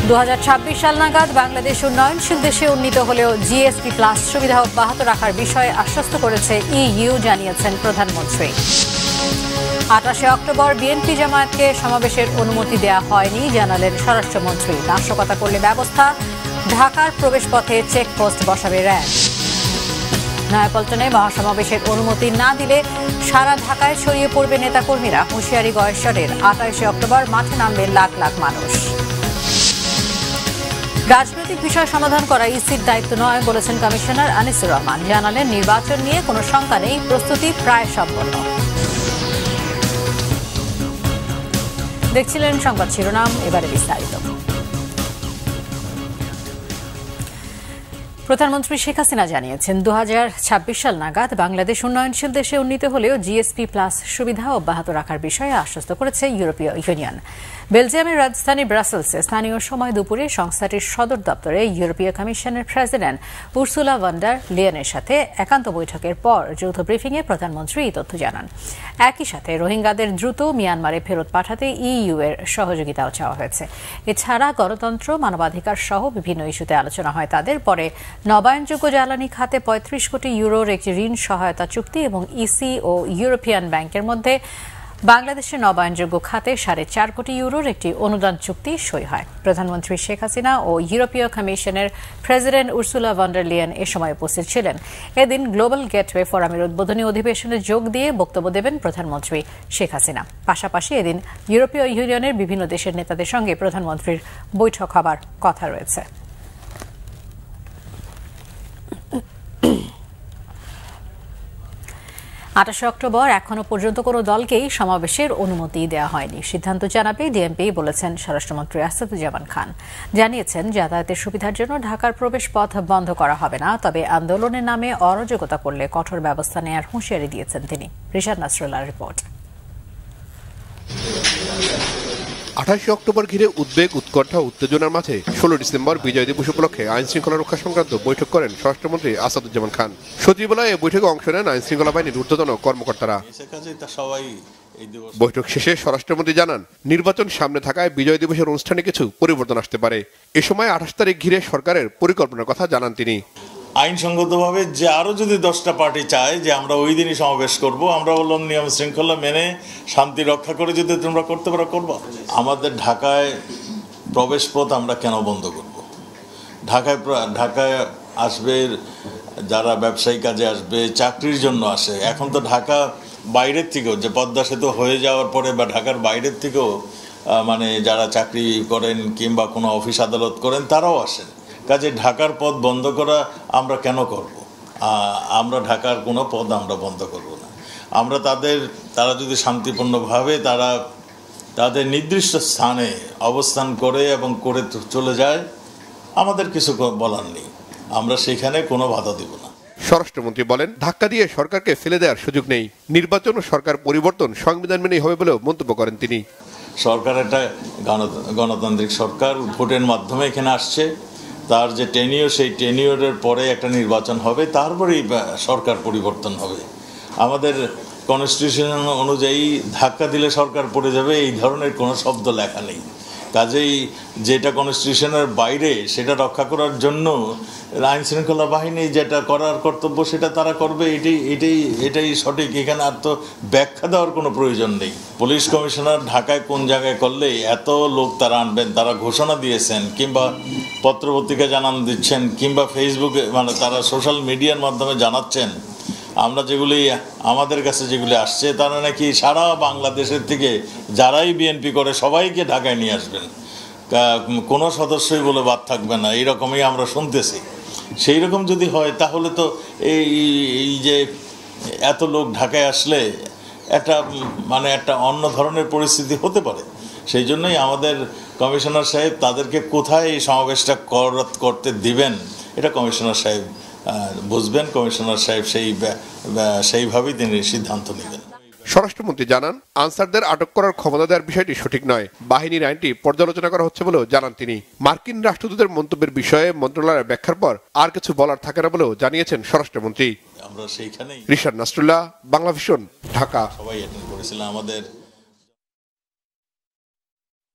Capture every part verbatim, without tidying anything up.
দু হাজার ছাব্বিশ সাল নাগাদ বাংলাদেশ উন্নয়নশীল দেশে উন্নীত হলেও জিএসপি প্লাস সুবিধা অব্যাহত রাখার বিষয়ে আশ্বস্ত করেছে ইইউ, জানিয়েছেন প্রধানমন্ত্রী। আটাশে অক্টোবর বিএনপি জামায়াতকে সমাবেশের অনুমতি দেওয়া হয়নি, জানালেন স্বরাষ্ট্রমন্ত্রী। নাশকতা করলে ব্যবস্থা, ঢাকার প্রবেশপথে চেকপোস্ট বসাবে র্যাব। নয়াপল্টনে মহাসমাবেশের অনুমতি না দিলে সারা ঢাকায় ছড়িয়ে পড়বে নেতাকর্মীরা, হুঁশিয়ারি গয়েশ্বরের। আটাইশে অক্টোবর মাঠে নামবে লাখ লাখ মানুষ। রাজনৈতিক বিষয় সমাধান করা ইসির দায়িত্ব নয় বলেছেন কমিশনার আনিসুর রহমান। জানালেন নির্বাচন নিয়ে কোনো শঙ্কা নেই, প্রস্তুতি প্রায় সম্পন্ন। দেখছিলেন সংবাদ শিরোনাম, এবারে বিস্তারিত। প্রধানমন্ত্রী শেখ হাসিনা জানিয়েছেন দু হাজার ছাব্বিশ সাল নাগাদ বাংলাদেশ উন্নয়নশীল দেশে উন্নীত হলেও জিএসপি প্লাস সুবিধা অব্যাহত রাখার বিষয়ে আশ্বস্ত করেছে ইউরোপীয় ইউনিয়ন। বেলজিয়ামের রাজধানী ব্রাসেলসে স্থানীয় সময় দুপুরে সংস্থাটির সদর দপ্তরে ইউরোপীয় কমিশনের প্রেসিডেন্ট উর্সুলা ভন ডার লিয়েনের সাথে একান্ত বৈঠকের পর যৌথ ব্রিফিংয়ে প্রধানমন্ত্রী এই তথ্য জানান। একই সাথে রোহিঙ্গাদের দ্রুত মিয়ানমারে ফেরত পাঠাতে ইইউ এর সহযোগিতাও চাওয়া হয়েছে। এছাড়া গণতন্ত্র, মানবাধিকার সহ বিভিন্ন ইস্যুতে আলোচনা হয় তাদের। পরে নবায়নযোগ্য জ্বালানি খাতে পঁয়ত্রিশ কোটি ইউরোর একটি ঋণ সহায়তা চুক্তি এবং ইসি ও ইউরোপিয়ান ব্যাংকের মধ্যে বাংলাদেশের নবায়নযোগ্য খাতে সাড়ে চার কোটি ইউরোর একটি অনুদান চুক্তি সই হয়। প্রধানমন্ত্রী শেখ হাসিনা ও ইউরোপীয় কমিশনের president Ursula von der Leyen এ সময় উপস্থিত ছিলেন। এদিন গ্লোবাল গেটওয়ে ফোরামের উদ্বোধনী অধিবেশনে যোগ দিয়ে বক্তব্য দেবেন প্রধানমন্ত্রী শেখ হাসিনা। পাশাপাশি এদিন ইউরোপীয় ইউনিয়নের বিভিন্ন দেশের নেতাদের সঙ্গে প্রধানমন্ত্রীর বৈঠক হবার কথা রয়েছে। আটাশে অক্টোবর এখনো পর্যন্ত কোনো দলকেই সমাবেশের অনুমতি দেওয়া হয়নি। সিদ্ধান্ত জানাবে ডিএমপি, বলেছেন স্বরাষ্ট্রমন্ত্রী আসাদুজ্জামান খান। জানিয়েছেন যাতায়াতের সুবিধার জন্য ঢাকার প্রবেশ পথ বন্ধ করা হবে না, তবে আন্দোলনের নামে অরাজকতা করলে কঠোর ব্যবস্থা নেওয়ার হুঁশিয়ারি দিয়েছেন তিনি। রিশাদ নাসরুল্লাহর রিপোর্ট। আঠাশে অক্টোবর ঘিরে উদ্বেগ, উৎকণ্ঠা, উত্তেজনার মাঝে ষোলো ডিসেম্বর বিজয় দিবস উপলক্ষে আইন শৃঙ্খলা রক্ষা সংক্রান্ত বৈঠক করেন স্বরাষ্ট্রমন্ত্রী আসাদুজ্জামান খান। সচিবালয়ে এই বৈঠকে অংশ নেন আইন শৃঙ্খলা বাহিনীর ঊর্ধ্বতন কর্মকর্তারা। বৈঠক শেষে স্বরাষ্ট্রমন্ত্রী জানান, নির্বাচন সামনে থাকায় বিজয় দিবসের অনুষ্ঠানে কিছু পরিবর্তন আসতে পারে। এ সময় আঠাশ তারিখ ঘিরে সরকারের পরিকল্পনার কথা জানান তিনি। আইনসঙ্গতভাবে যে আরও যদি দশটা পার্টি চায় যে আমরা ওই দিনই সমাবেশ করব, আমরা বললাম নিয়ম শৃঙ্খলা মেনে শান্তি রক্ষা করে যদি তোমরা করতে পারো করবো। আমাদের ঢাকায় প্রবেশ পথ আমরা কেন বন্ধ করব? ঢাকায় ঢাকায় আসবে যারা ব্যবসায়ী কাজে আসবে, চাকরির জন্য আসে। এখন তো ঢাকা বাইরের থেকেও, যে পদ্মা সেতু হয়ে যাওয়ার পরে বা ঢাকার বাইরের থেকেও মানে যারা চাকরি করেন কিংবা কোনো অফিস আদালত করেন তারাও আসেন। কাজে ঢাকার পথ বন্ধ করা আমরা কেন করব? আমরা ঢাকার কোনো পথ আমরা বন্ধ করব না। আমরা তাদের তারা যদি শান্তিপূর্ণভাবে তারা তাদের নির্দিষ্ট স্থানে অবস্থান করে এবং করে চলে যায়, আমাদের কিছু বলার নেই, আমরা সেখানে কোনো বাধা দেব না। স্বরাষ্ট্রমন্ত্রী বলেন, ধাক্কা দিয়ে সরকারকে ফেলে দেওয়ার সুযোগ নেই। নির্বাচন ও সরকার পরিবর্তন সংবিধান মেনেই হবে বলেও মন্তব্য করেন তিনি। সরকার একটা গণতান্ত্রিক সরকার, ভোটের মাধ্যমে এখানে আসছে। তার যে টেনিওর, সেই টেনিওরের পরে একটা নির্বাচন হবে, তারপরেই সরকার পরিবর্তন হবে। আমাদের কনস্টিটিউশন অনুযায়ী ধাক্কা দিলে সরকার পড়ে যাবে এই ধরনের কোনো শব্দ লেখা নেই। কাজেই যেটা কনস্টিটিউশনের বাইরে সেটা রক্ষা করার জন্য আইন শৃঙ্খলা বাহিনী যেটা করার কর্তব্য সেটা তারা করবে। এটাই এটাই এটাই সঠিক। এখানে আর তো ব্যাখ্যা দেওয়ার কোনো প্রয়োজন নেই। পুলিশ কমিশনার ঢাকায় কোন জায়গায় করলে এত লোক তারা আনবেন, তারা ঘোষণা দিয়েছেন কিংবা পত্রপত্রিকা জানান দিচ্ছেন কিংবা ফেসবুকে মানে তারা সোশ্যাল মিডিয়ার মাধ্যমে জানাচ্ছেন। আমরা যেগুলি আমাদের কাছে যেগুলি আসছে তারা নাকি সারা বাংলাদেশের থেকে যারাই বিএনপি করে সবাইকে ঢাকায় নিয়ে আসবেন, কোনো সদস্যই বলে বাদ থাকবে না, এইরকমই আমরা শুনতেছি। সেই রকম যদি হয় তাহলে তো এই এই যে এত লোক ঢাকায় আসলে একটা মানে একটা অন্য ধরনের পরিস্থিতি হতে পারে। সেই জন্যই আমাদের কমিশনার সাহেব তাদেরকে কোথায় এই সমাবেশটা করতে দিবেন এটা কমিশনার সাহেব বুঝবেন। কমিশনার সাহেব সেই সেইভাবেই তিনি সিদ্ধান্ত নেবেন। স্বরাষ্ট্রমন্ত্রী জানান, আনসারদের আটক করার ক্ষমতা দেওয়ার বিষয়টি সঠিক নয়। বাহিনীর আইনটি পর্যালোচনা করা হচ্ছে বলেও জানান তিনি। মার্কিন রাষ্ট্রদূতের মন্তব্যের বিষয়ে মন্ত্রণালয়ের ব্যাখ্যার পর আর কিছু বলার থাকে না বলেও জানিয়েছেন স্বরাষ্ট্রমন্ত্রী। আমরা সেইখানেই। রিশাদ নাসরুল্লাহ, বাংলাভিশন, ঢাকা। সবাই অ্যাটেন্ড করেছিলাম আমাদের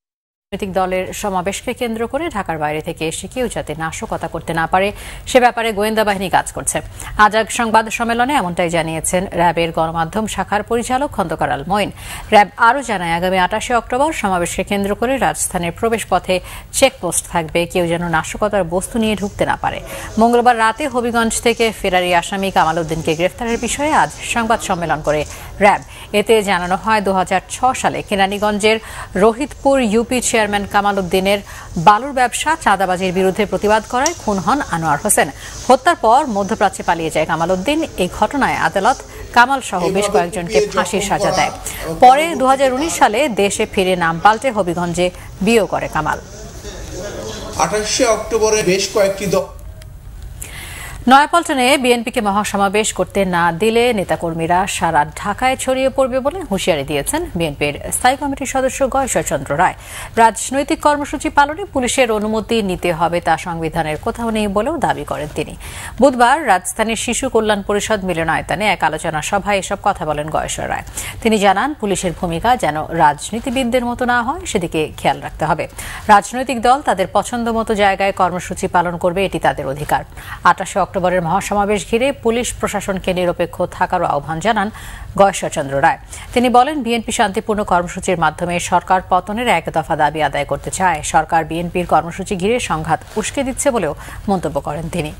রাজনৈতিক দলের সমাবেশকে কেন্দ্র করে ঢাকার বাইরে থেকে এসে কেউ যাতে নাশকতা করতে না পারে সে ব্যাপারে গোয়েন্দা বাহিনী কাজ করছে। আজ এক সংবাদ সম্মেলনে এমনটাই জানিয়েছেন র্যাবের গণমাধ্যম শাখার পরিচালক খন্দকার আল মঈন। র্যাব আরও জানায়, আগামী আটাশে অক্টোবর সমাবেশকে কেন্দ্র করে রাজধানীর প্রবেশ পথে চেকপোস্ট থাকবে, কেউ যেন নাশকতার বস্তু নিয়ে ঢুকতে না পারে। মঙ্গলবার রাতে হবিগঞ্জ থেকে ফেরারি আসামি কামাল উদ্দিনকে গ্রেফতারের বিষয়ে আজ সংবাদ সম্মেলন করে র্যাব। এতে জানানো হয়, দু হাজার ছয় সালে কেরানীগঞ্জের রোহিতপুর ইউপি চেয়ারম্যান কামাল উদ্দিনের বালুর ব্যবসা চাঁদাবাজির বিরুদ্ধে প্রতিবাদ করায় খুন হন আনোয়ার হোসেন। হত্যার পর মধ্যপ্রাচ্যে পালিয়ে যায় কামাল উদ্দিন। এই ঘটনায় আদালত কামাল সহ বেশ কয়েকজনকে ফাঁসির সাজা দেয়। পরে দু হাজার উনিশ সালে দেশে ফিরে নাম পাল্টে হবিগঞ্জে বিয়ে করে কামাল। আঠাশে অক্টোবরে বেশ কয়েকটি নয়াপল্টনে বিএনপিকে মহাসমাবেশ করতে না দিলে নেতাকর্মীরা সারা ঢাকায় ছড়িয়ে পড়বে বলে হুঁশিয়ারি দিয়েছেন বিএনপির স্থায়ী কমিটির সদস্য গয়েশ্বরচন্দ্র রায়। রাজনৈতিক কর্মসূচি পালনে পুলিশের অনুমতি নিতে হবে তা সংবিধানের কোথাও নেই বলেও দাবি করেন তিনি। বুধবার রাজধানীর শিশু কল্যাণ পরিষদ মিলনায়তনে এক আলোচনা সভায় এসব কথা বলেন গয়েশ্বর রায়। তিনি জানান, পুলিশের ভূমিকা যেন রাজনীতিবিদদের মতো না হয় সেদিকে খেয়াল রাখতে হবে। রাজনৈতিক দল তাদের পছন্দ মতো জায়গায় কর্মসূচি পালন করবে, এটি তাদের অধিকার। আটাশে অক্টোবরের মহাসমাবেশ ঘিরে পুলিশ প্রশাসনকে নিরপেক্ষ থাকারও আহ্বান জানান গয়েশ্বরচন্দ্র রায়। তিনি বলেন, বিএনপি শান্তিপূর্ণ কর্মসূচির মাধ্যমে সরকার পতনের এক দফা দাবি আদায় করতে চায়। সরকার বিএনপির কর্মসূচি ঘিরে সংঘাত উস্কে দিচ্ছে বলেও মন্তব্য করেন তিনি।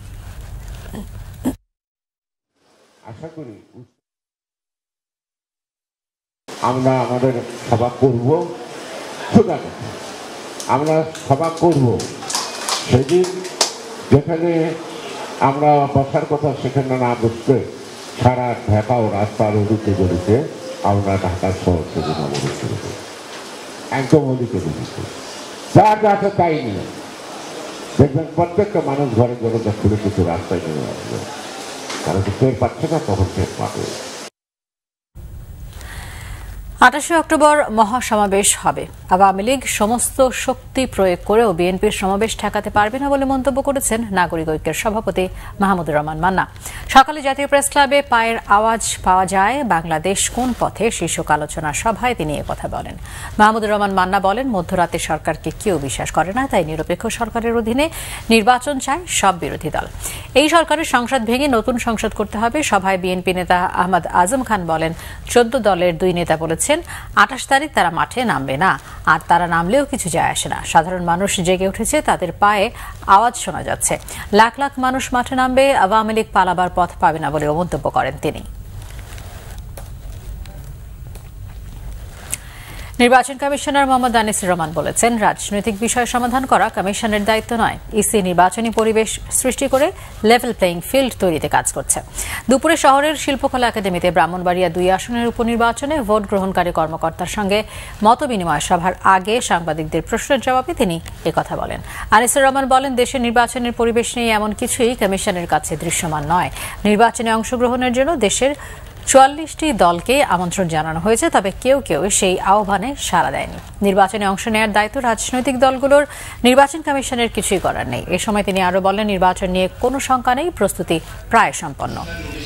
আশা করি আমরা আমাদের সভা করব, আমরা সভা করব সেদিন যেখানে আমরা বসার কথা সেখানে না বসতে সারা ঢাকা ও রাস্তার অলিতে গলিতে আমরা ঢাকা শহর থেকে অবরোধ করে দেব, একদম অলিতে গলিতে যা যা আছে তাই নিয়ে দেখবেন প্রত্যেকটা মানুষ ঘরে ঘরে খুলে কিছু রাস্তায় নেমে আসবে। তারা তো টের পাচ্ছে না, তখন টের পাবে। আটাশে অক্টোবর মহাসমাবেশ হবে। আওয়ামী লীগ সমস্ত শক্তি প্রয়োগ করেও বিএনপির সমাবেশ ঠেকাতে পারবে না বলে মন্তব্য করেছেন নাগরিক ঐক্যের সভাপতি মাহমুদুর রহমান মান্না। সকালে জাতীয় প্রেস ক্লাবে পায়ের আওয়াজ পাওয়া যায় বাংলাদেশ কোন পথে শীর্ষক আলোচনা সভায় তিনি কথা বলেন। মাহমুদুর রহমান মান্না বলেন, মধ্যরাতে সরকারকে কেউ বিশ্বাস করে না, তাই নিরপেক্ষ সরকারের অধীনে নির্বাচন চায় সব বিরোধী দল। এই সরকারের সংসদ ভেঙে নতুন সংসদ করতে হবে। সভায় বিএনপি নেতা আহমদ আজম খান বলেন, চোদ্দ দলের দুই নেতা বলেছেন আঠাশ তারিখ তারা মাঠে নামবে না, আর তারা নামলেও কিছু যায় আসে না। সাধারণ মানুষ জেগে উঠেছে, তাদের পায়ে আওয়াজ শোনা যাচ্ছে। লাখ লাখ মানুষ মাঠে নামবে, আওয়ামী লীগ পালাবার পথ পাবে না বলেও মন্তব্য করেন তিনি। নির্বাচন কমিশনার মোহাম্মদ আনিসুর রহমান বলেছেন, রাজনৈতিক বিষয় সমাধান করা কমিশনের দায়িত্ব নয়। ইসি নির্বাচনী পরিবেশ সৃষ্টি করে লেভেল প্লেইং ফিল্ড তৈরিতে কাজ করছে। দুপুরে শহরের শিল্পকলা একাডেমিতে ব্রাহ্মণবাড়িয়া দুই আসনের উপনির্বাচনে ভোট গ্রহণকারী কর্মকর্তার সঙ্গে মত বিনিময় সভার আগে সাংবাদিকদের প্রশ্নের জবাবে তিনি একথা বলেন। আনিসুর রহমান বলেন, দেশের নির্বাচনের পরিবেশ নেই এমন কিছুই কমিশনের কাছে দৃশ্যমান নয়। নির্বাচনে অংশগ্রহণের জন্য দেশের চুয়াল্লিশটি দলকে আমন্ত্রণ জানানো হয়েছে, তবে কেউ কেউ সেই আহ্বানে সাড়া দেয়নি। নির্বাচনে অংশ নেওয়ার দায়িত্ব রাজনৈতিক দলগুলোর, নির্বাচন কমিশনের কিছুই করার নেই। এ সময় তিনি আরো বলেন, নির্বাচন নিয়ে কোনো শঙ্কা নেই, প্রস্তুতি প্রায় সম্পন্ন।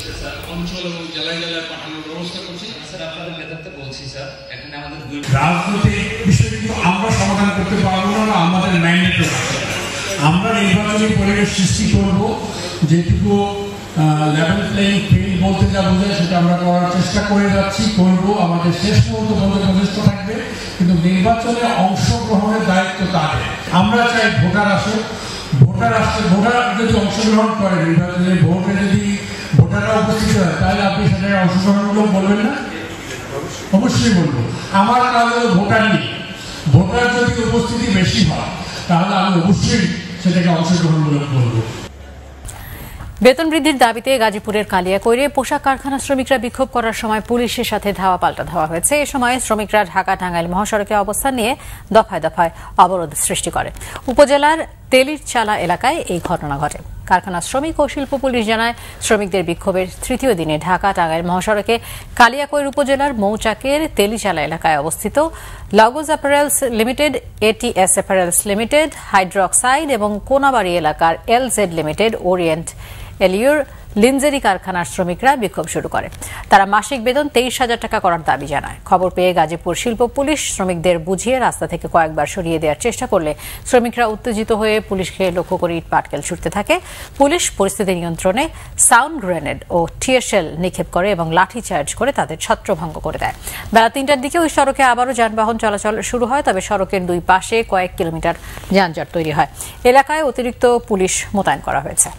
আমরা সমাধান করতে পারবো না, আমাদের ম্যান্ডেট আমরা নির্বাচনী পরিবেশ সৃষ্টি করব। যেটুকু লেভেল প্লেইং ফিল্ড বলতে যা বোঝায় সেটা আমরা করার চেষ্টা করে যাচ্ছি, করব। আমাদের শেষ মুহূর্ত পর্যন্ত প্রচেষ্ট থাকবে, কিন্তু নির্বাচনে অংশগ্রহণের দায়িত্ব তাদের। আমরা চাই ভোটার আসে, ভোটার আসছে, ভোটার যদি অংশগ্রহণ করে নির্বাচনে, ভোটে যদি ভোটাররা উপস্থিত হয় তাহলে আপনি সেটাকে অংশগ্রহণমূলক বলবেন না? অবশ্যই বলবো। আমার কাজ হলো ভোটার নিয়ে, ভোটার যদি উপস্থিতি বেশি হয় তাহলে আমি অবশ্যই সেটাকে অংশগ্রহণমূলক বলবো। বেতন বৃদ্ধির দাবিতে গাজীপুরের কালিয়াকৈরে পোশাক কারখানা শ্রমিকরা বিক্ষোভ করার সময় পুলিশের সাথে ধাওয়া পাল্টা ধাওয়া হয়েছে। এ সময় শ্রমিকরা ঢাকা টাঙ্গাইল মহাসড়কে অবস্থান নিয়ে দফায় দফায় অবরোধ সৃষ্টি করে। উপজেলার তেলির চালা এলাকায় এই ঘটনা ঘটে। কারখানা শ্রমিক ও শিল্প পুলিশ জানায়, শ্রমিকদের বিক্ষোভের তৃতীয় দিনে ঢাকা টাঙ্গাইল মহাসড়কে কালিয়াকৈর উপজেলার মৌচাকের তেলিচালা এলাকায় অবস্থিত Logos apparels limited, ATS apparels limited, hydroxide এবং কোনাবাড়ি এলাকার এলজেড লিমিটেড, ওরিয়েন্ট এলিউর লিনজেরি কারখানার শ্রমিকরা বিক্ষোভ শুরু করে। তারা মাসিক বেতন তেইশ হাজার টাকা করার দাবি জানায়। খবর পেয়ে গাজীপুর শিল্প পুলিশ শ্রমিকদের বুঝিয়ে রাস্তা থেকে কয়েকবার সরিয়ে দেওয়ার চেষ্টা করলে শ্রমিকরা উত্তেজিত হয়ে পুলিশকে লক্ষ্য করে ইট পাটকেল ছুটতে থাকে। পুলিশ পরিস্থিতি নিয়ন্ত্রণে সাউন্ড গ্রেনেড ও টিয়ারশেল নিক্ষেপ করে এবং লাঠিচার্জ করে তাদের ছত্রভঙ্গ করে দেয়। বেলা তিনটার দিকে ওই সড়কে আবারও যানবাহন চলাচল শুরু হয়, তবে সড়কের দুই পাশে কয়েক কিলোমিটার যানজট তৈরি হয়। এলাকায় অতিরিক্ত পুলিশ মোতায়েন করা হয়েছে।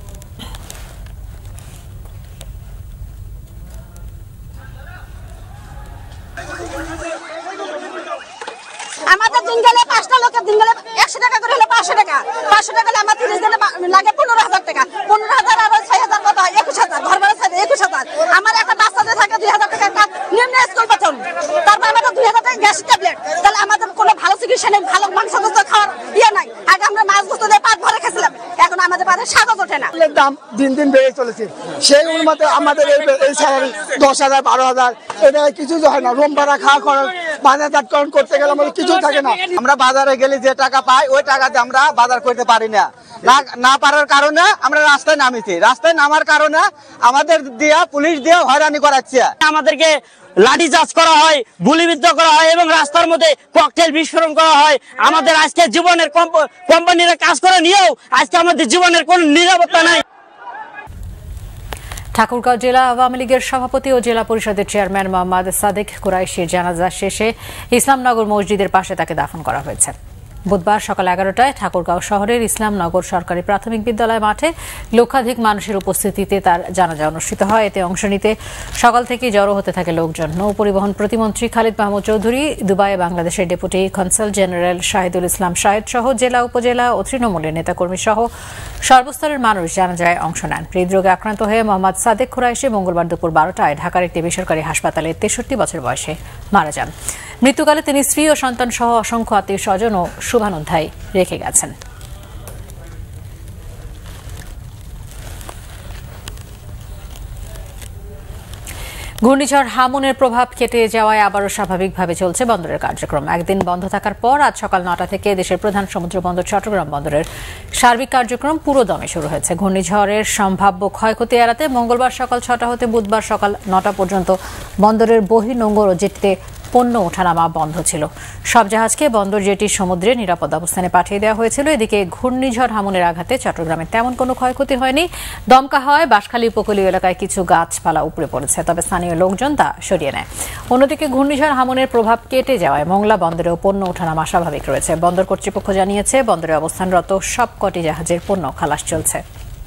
আমাদের দিন গেলে পাঁচটা লোকের দিন গেলে একশো টাকা করে হলে পাঁচশো টাকা পাঁচশো টাকা হলে আমার তিরিশ দিনে লাগে পনেরো হাজার টাকা পনেরো হাজার আর ছয় হাজার কত একুশ হাজার ঘর ভাড়া ছাড়ে একুশ হাজার আমার একটা বাচ্চাদের থাকে দুই হাজার টাকা নিম্ন স্কুল বেতন, তারপর আমাদের দুই হাজার টাকা গ্যাস ট্যাবলেট। তাহলে আমাদের কোনো ভালো চিকিৎসা নেই, ভালো মাংস গোস্ত খাওয়ার ইয়ে নাই। আগে আমরা মাছ গোস্ত দিয়ে পাট ভরে খেয়েছিলাম, এখন আমাদের পাতে স্বাগত ওঠে না। দাম দিন দিন বেড়ে চলেছে, সেই অনুপাতে আমাদের এই স্যালারি দশ হাজার বারো হাজার এটা কিছু হয় না। রুম ভাড়া খাওয়া খরচ বাজারজাতকরণ করতে গেলে আমাদের কিছু থাকে না। আমরা বাজারে গেলে যে টাকা পাই ওই টাকাতে আমরা বাজার করতে পারি না। না পারার কারণে আমরা রাস্তায় নামিছি, রাস্তায় নামার কারণে আমাদের দিয়া পুলিশ দিয়ে হয়রানি করাচ্ছে। আমাদেরকে লাঠিচার্জ করা হয়, গুলিবিদ্ধ করা হয় এবং রাস্তার মধ্যে ককটেল বিস্ফোরণ করা হয়। আমাদের আজকে জীবনের কোম্পানিরা কাজ করে নিয়েও আজকে আমাদের জীবনের কোন নিরাপত্তা নাই। ঠাকুরগাঁও জেলা আওয়ামী লীগের সভাপতি ও জেলা পরিষদের চেয়ারম্যান মোহাম্মদ সাদেক কুরাইশির জানাজা শেষে ইসলামনগর মসজিদের পাশে তাকে দাফন করা হয়েছে। বুধবার সকাল এগারোটায় ঠাকুরগাঁও শহরের ইসলামনগর সরকারি প্রাথমিক বিদ্যালয় মাঠে লক্ষাধিক মানুষের উপস্থিতিতে তার জানাজা অনুষ্ঠিত হয়। এতে অংশ নিতে সকাল থেকে জড়ো হতে থাকে লোকজন। নৌ পরিবহন প্রতিমন্ত্রী খালিদ মাহমুদ চৌধুরী, দুবাইয়ে বাংলাদেশের deputy consul general Shahidul Islam Shahed সহ জেলা উপজেলা ও তৃণমূলের নেতাকর্মী সহ সর্বস্তরের মানুষ জানাজায় অংশ নেন। হৃদরোগে আক্রান্ত হয়ে মোহাম্মদ সাদেক কুরাইশি মঙ্গলবার দুপুর বারোটায় ঢাকার একটি বেসরকারি হাসপাতালে তেষট্টি বছর বয়সে মারা যান। মৃত্যুকালে তিনি স্ত্রী ও সন্তান সহ অসংখ্য আত্মীয় স্বজন ও শুভানুধ্যায়ী রেখে গেছেন। ঘূর্ণিঝড় হামুনের প্রভাব কেটে যাওয়ায় আবারও স্বাভাবিকভাবে চলছে বন্দরের কার্যক্রম। একদিন বন্ধ থাকার পর আজ সকাল নটা থেকে দেশের প্রধান সমুদ্র বন্দর চট্টগ্রাম বন্দরের সার্বিক কার্যক্রম পুরো দমে শুরু হয়েছে। ঘূর্ণিঝড়ের সম্ভাব্য ক্ষয়ক্ষতি এড়াতে মঙ্গলবার সকাল ছটা হতে বুধবার সকাল নটা পর্যন্ত বন্দরের বহির্নোঙর ও জেটিতে পণ্য ওঠানামা বন্ধ ছিল। সব জাহাজকে বন্দর জেটির সমুদ্রে নিরাপদ অবস্থানে পাঠিয়ে দেওয়া হয়েছিল। এদিকে ঘূর্ণিঝড় হামুনের আঘাতে চট্টগ্রামে তেমন কোনো ক্ষয়ক্ষতি হয়নি। দমকা হওয়ায় বাঁশখালী উপকূলীয় এলাকায় কিছু গাছপালা উপড়ে পড়েছে, তবে স্থানীয় লোকজন তা সরিয়ে নেয়। অন্যদিকে ঘূর্ণিঝড় হামুনের প্রভাব কেটে যাওয়ায় মোংলা বন্দরেও পণ্য ওঠানামা স্বাভাবিক রয়েছে। বন্দর কর্তৃপক্ষ জানিয়েছে বন্দরে অবস্থানরত সবকটি জাহাজের পণ্য খালাস চলছে।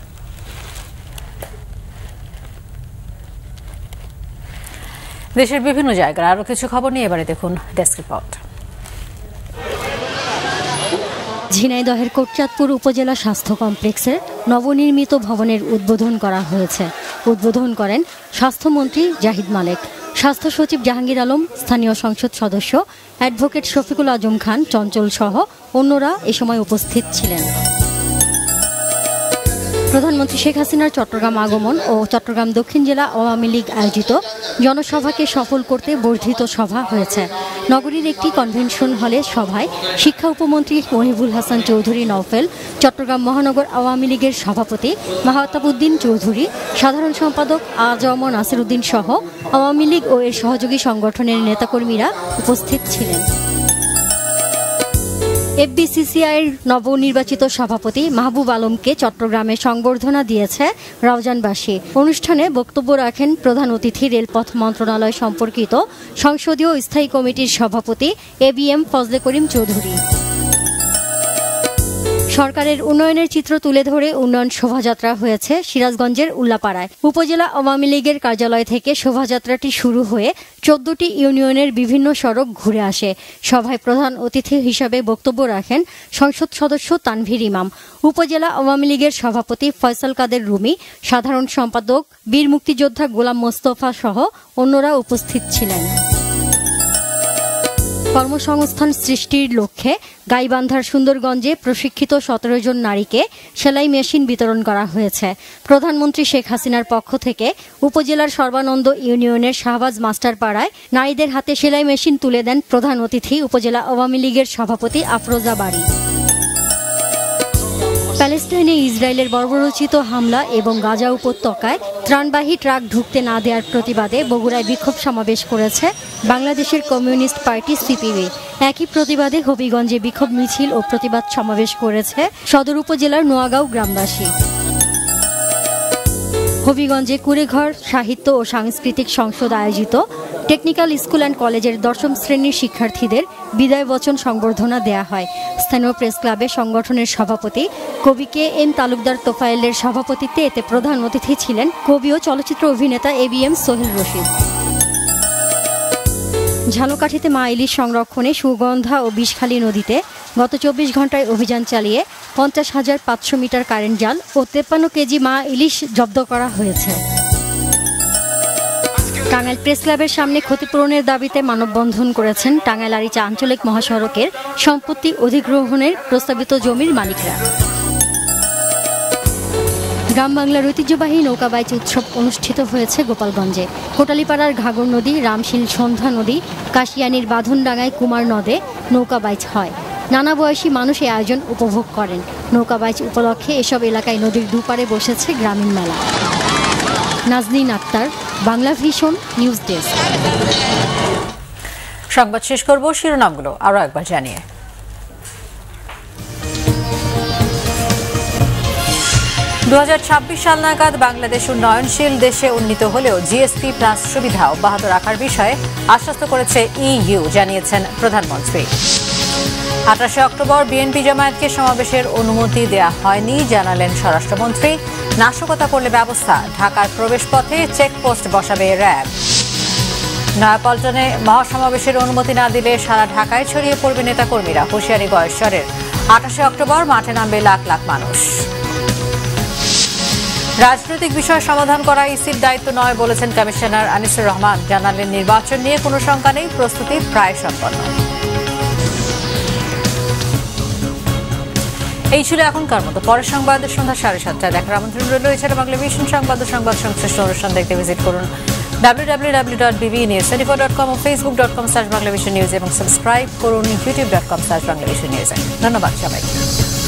দেশের বিভিন্ন জায়গার আরো কিছু খবর নিয়ে এবারে দেখুন ডেস্ক রিপোর্ট। ঝিনাইদহের কোটচাঁদপুর উপজেলা স্বাস্থ্য কমপ্লেক্সের নবনির্মিত ভবনের উদ্বোধন করা হয়েছে। উদ্বোধন করেন স্বাস্থ্যমন্ত্রী জাহিদ মালেক, স্বাস্থ্য সচিব জাহাঙ্গীর আলম, স্থানীয় সংসদ সদস্য অ্যাডভোকেট শফিকুল আজম খান চঞ্চল সহ অন্যরা এ সময় উপস্থিত ছিলেন। প্রধানমন্ত্রী শেখ হাসিনার চট্টগ্রাম আগমন ও চট্টগ্রাম দক্ষিণ জেলা আওয়ামী লীগ আয়োজিত জনসভাকে সফল করতে বর্ধিত সভা হয়েছে। নগরীর একটি কনভেনশন হলে সভায় শিক্ষা উপমন্ত্রী মহিবুল হাসান চৌধুরী নওফেল, চট্টগ্রাম মহানগর আওয়ামী লীগের সভাপতি মাহতাব উদ্দিন চৌধুরী, সাধারণ সম্পাদক আজম নাসির উদ্দিন সহ আওয়ামী লীগ ও এর সহযোগী সংগঠনের নেতাকর্মীরা উপস্থিত ছিলেন। এফবিসিসিআইয়ের নবনির্বাচিত সভাপতি মাহবুব আলমকে চট্টগ্রামে সংবর্ধনা দিয়েছে রাউজানবাসী। অনুষ্ঠানে বক্তব্য রাখেন প্রধান অতিথি রেলপথ মন্ত্রণালয় সম্পর্কিত সংসদীয় স্থায়ী কমিটির সভাপতি A B M Fazle Karim Chowdhury. সরকারের উন্নয়নের চিত্র তুলে ধরে উন্নয়ন শোভাযাত্রা হয়েছে সিরাজগঞ্জের উল্লাপাড়ায়। উপজেলা আওয়ামী লীগের কার্যালয় থেকে শোভাযাত্রাটি শুরু হয়ে চোদ্দটি ইউনিয়নের বিভিন্ন সড়ক ঘুরে আসে। সভায় প্রধান অতিথি হিসাবে বক্তব্য রাখেন সংসদ সদস্য তানভীর ইমাম, উপজেলা আওয়ামী লীগের সভাপতি ফয়সাল কাদের রুমি, সাধারণ সম্পাদক বীর মুক্তিযোদ্ধা গোলাম মোস্তফা সহ অন্যরা উপস্থিত ছিলেন। কর্মসংস্থান সৃষ্টির লক্ষ্যে গাইবান্ধার সুন্দরগঞ্জে প্রশিক্ষিত সতেরো জন নারীকে সেলাই মেশিন বিতরণ করা হয়েছে। প্রধানমন্ত্রী শেখ হাসিনার পক্ষ থেকে উপজেলার সর্বানন্দ ইউনিয়নের শাহবাজ মাস্টার পাড়ায় নারীদের হাতে সেলাই মেশিন তুলে দেন প্রধান অতিথি উপজেলা আওয়ামী লীগের সভাপতি আফরোজা বাড়ি। প্যালেস্টাইনে ইসরায়েলের বর্বরোচিত হামলা এবং গাজা উপত্যকায় ত্রাণবাহী ট্রাক ঢুকতে না দেওয়ার প্রতিবাদে বগুড়ায় বিক্ষোভ সমাবেশ করেছে বাংলাদেশের কমিউনিস্ট পার্টি সিপিবি। একই প্রতিবাদে হবিগঞ্জে বিক্ষোভ মিছিল ও প্রতিবাদ সমাবেশ করেছে সদর উপজেলার নোয়াগাঁও গ্রামবাসী। হবিগঞ্জে কুড়েঘর সাহিত্য ও সাংস্কৃতিক সংসদ আয়োজিত টেকনিক্যাল স্কুল অ্যান্ড কলেজের দশম শ্রেণীর শিক্ষার্থীদের বিদায় বচন সংবর্ধনা দেয়া হয়। স্থানীয় প্রেস ক্লাবে সংগঠনের সভাপতি কবি কে এম তালুকদার তোফায়েলের সভাপতিত্বে এতে প্রধান অতিথি ছিলেন কবি ও চলচ্চিত্র অভিনেতা A B M Sohel Rashid. ঝালকাঠিতে মা ইলিশ সংরক্ষণে সুগন্ধা ও বিষখালী নদীতে গত চব্বিশ ঘন্টায় অভিযান চালিয়ে পঞ্চাশ হাজার পাঁচশো মিটার কারেন্ট জাল ও তেপ্পান্ন কেজি মা ইলিশ জব্দ করা হয়েছে। টাঙ্গাইল প্রেস ক্লাবের সামনে ক্ষতিপূরণের দাবিতে মানববন্ধন করেছেন টাঙ্গাইল আরিচা আঞ্চলিক মহাসড়কের সম্পত্তি অধিগ্রহণের প্রস্তাবিত জমির মালিকরা। গ্রাম বাংলার ঐতিহ্যবাহী নৌকাবাইচ উৎসব অনুষ্ঠিত হয়েছে গোপালগঞ্জে। কোটালীপাড়ার ঘাগর নদী, রামশীল সন্ধ্যা নদী, কাশিয়ানির বাঁধনডাঙ্গায় কুমার নদে নৌকাবাইচ হয়। নানা বয়সী মানুষ এই আয়োজন উপভোগ করেন। নৌকাবাইচ উপলক্ষে এসব এলাকায় নদীর দুপারে বসেছে গ্রামীণ মেলা। Naznin Akter, Banglavision news desk. সংবাদ শেষ করব শিরোনামগুলো আরো একবার জানিয়ে। দু হাজার ছাব্বিশ সাল নাগাদ বাংলাদেশ উন্নয়নশীল দেশে উন্নীত হলেও জিএসপি প্লাস সুবিধা অব্যাহত রাখার বিষয়ে আশ্বস্ত করেছে ইইউ, জানিয়েছেন প্রধানমন্ত্রী। আঠাশে অক্টোবর বিএনপি জামায়াতকে সমাবেশের অনুমতি দেয়া হয়নি, জানালেন স্বরাষ্ট্রমন্ত্রী। নাশকতা করলে ব্যবস্থা, ঢাকার প্রবেশপথে চেকপোস্ট বসাবে র্যাব। নয়াপল্টনে মহাসমাবেশের অনুমতি না দিলে সারা ঢাকায় ছড়িয়ে পড়বে নেতাকর্মীরা, হুঁশিয়ারি গয়েশ্বরের। আঠাশে অক্টোবর মাঠে নামবে লাখ লাখ মানুষ। রাজনৈতিক বিষয় সমাধান করা ইসির দায়িত্ব নয় বলেছেন কমিশনার আনিসুর রহমান, জানালেন নির্বাচন নিয়ে কোনো শঙ্কা নেই, প্রস্তুতি প্রায় সম্পন্ন। এই ছিল এখনকার মতো। পরের সংবাদ সন্ধ্যা সাড়ে সাতটায় দেখার আমন্ত্রণ রইল। এছাড়া বাংলাভিশন সংবাদ ও সংবাদ সংশ্লিষ্ট অনুষ্ঠান দেখতে ভিজিট করুন W W W dot BB news twenty four dot com ও Facebook dot com slash Banglavision news এবং সাবস্ক্রাইব করুন YouTube dot com slash Banglavision news. ধন্যবাদ সবাইকে।